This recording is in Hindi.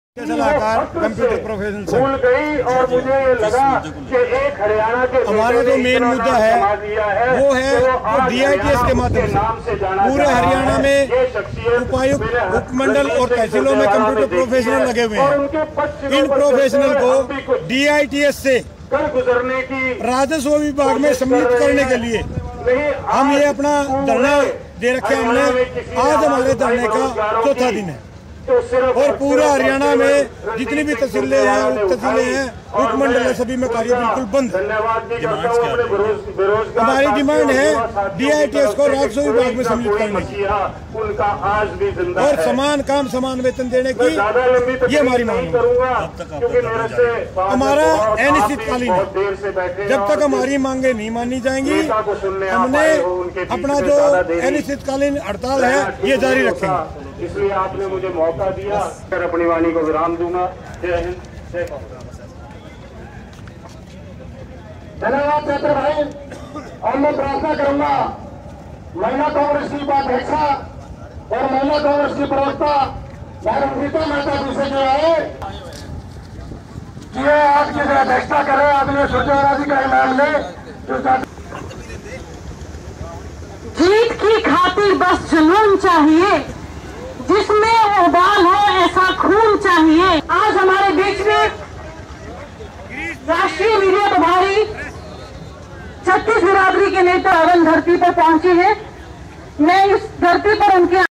सलाहकार कंप्यूटर प्रोफेशनल भूल गई और मुझे ये लगा कि एक हरियाणा के हमारा जो मेन मुद्दा है वो है DITS के माध्यम से पूरे हरियाणा में उपायुक्त, उपमंडल और तहसीलों में कंप्यूटर प्रोफेशनल लगे हुए हैं। इन प्रोफेशनल को DITS से गुजरने की राजस्व विभाग में सम्मिलित करने के लिए हम ये अपना धरना दे रखे हैं। हमने आज हमारे धरने का चौथा दिन है और पूरे हरियाणा में जितनी भी तहसीलें हैं, उप तहसीलें हैं, उपमंडल है, सभी में कार्य बिल्कुल बंद। हमारी डिमांड है DITS को राजस्व विभाग में सम्मिलित करने की और समान काम समान वेतन देने की, ये हमारी मांग है। हमारा अनिश्चितकालीन है, जब तक हमारी मांगे नहीं मानी जाएंगी हमने अपना जो अनिश्चितकालीन हड़ताल है ये जारी रखेंगे। इसलिए आपने मुझे मौका दिया, फिर अपनी वाणी को विराम दूंगा। जय हिंद, जय कांग्रेस। धन्यवाद छात्र भाई। और मैं प्रार्थना करूंगा महिला कांग्रेस की उपाध्यक्षा और महिला कांग्रेस की प्रवक्ता मैडम रीता मेहता जी से जो है कि आज की अध्यक्षता करें। आपने सूर्यराजी का इनाम ले जीत की खातिर बस जुनून चाहिए, जिसमें उबाल हो ऐसा खून चाहिए। आज हमारे बीच में राष्ट्रीय मीडिया प्रभारी 36 बिरादरी के नेता अवन धरती पर पहुंचे हैं। मैं इस धरती पर उनके